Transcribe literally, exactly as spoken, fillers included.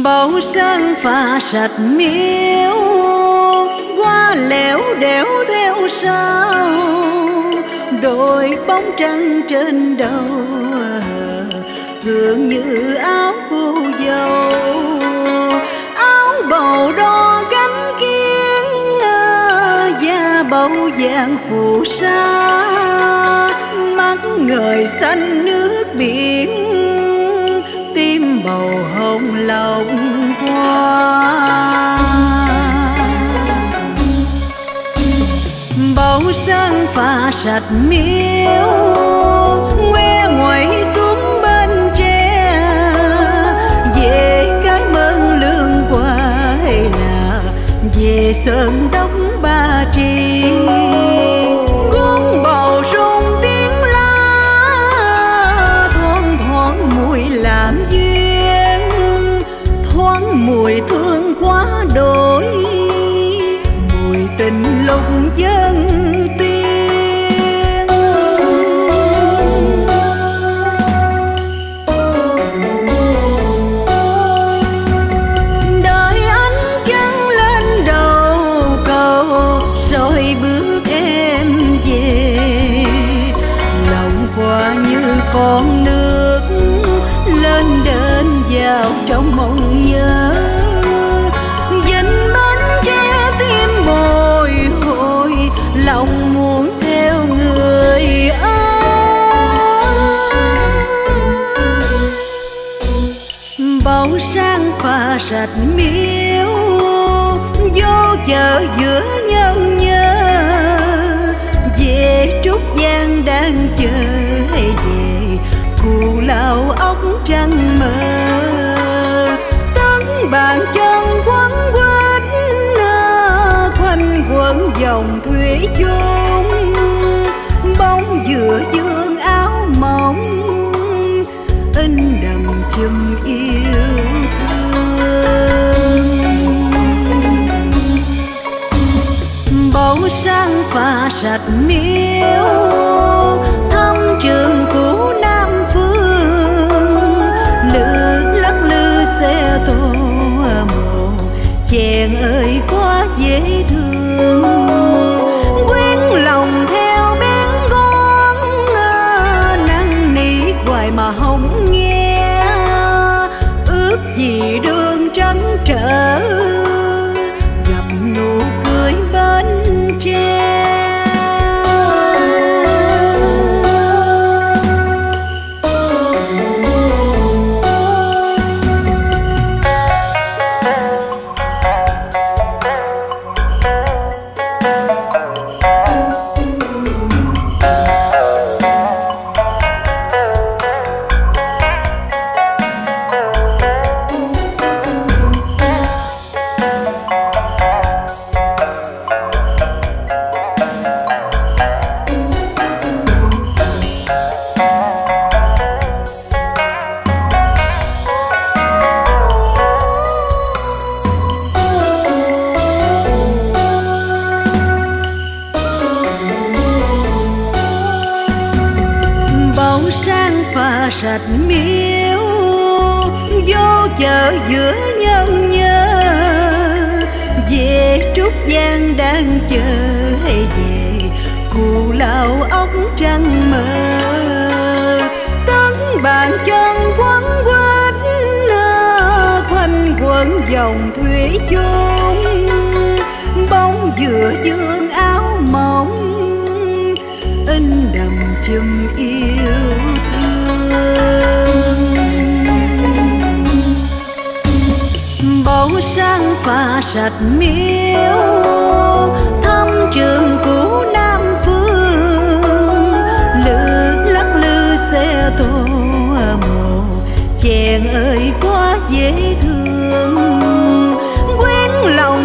Bầu sơn pha sạch miếu, qua lẻo đẻo theo sau, đôi bóng trăng trên đầu hương như áo cô dâu. Áo bầu đo cánh kiến, da bầu vàng phù sa, mắt ngời xanh nước biển, tim bầu hồng lòng hoa. Bầu sơn pha sạch miếu, ngoe ngoẩy xuống bên tre, về cái mơn lương qua hay là về sơn đốc Ba Tri. Guông bầu rung tiếng lá, thoang thoáng mùi làm duyên, thoáng mùi thương quá đổi, mùi tình lúc chân tiên. Đợi ánh trăng lên đầu cầu, rồi bước em về, lòng qua như con nước lên đến vào trong mộng nhớ. Dành bến tre tim bồi hồi, lòng muốn theo người ơi. Bầu sang pha sạch miếu, vô chợ giữa nhân nhớ, về Trúc Giang đang chờ hay về Cù Lao ốc trăng mơ. Tấn bàn chân quấn quýt, quanh quẩn dòng thủy chung, bóng dừa dương áo mỏng, in đậm chùm yêu thương. Bầu sang pha sạch miếu, thăm trường cũ Nam Phương, lư lắc lư xe tô mồ, chèn ơi quá dễ thương. Quyến lòng theo bén con, năn nỉ hoài mà không nghe, ước gì đường trắng trở, gặp nụ cười bên tre. Sang pha sạch miếu, vô chợ giữa nhân nhớ, về Trúc Giang đang chờ hay về Cù Lao ốc trăng mơ. Tấn bàn chân quấn quýt, quanh quẩn dòng thủy chung, bóng dừa dương áo mỏng, in đậm chùm yêu thương. Bầu sang pha sạch miếu, thăm trường cũ Nam Phương, lư lắc lư xe tô mồ, chèn ơi quá dễ thương. Quyến lòng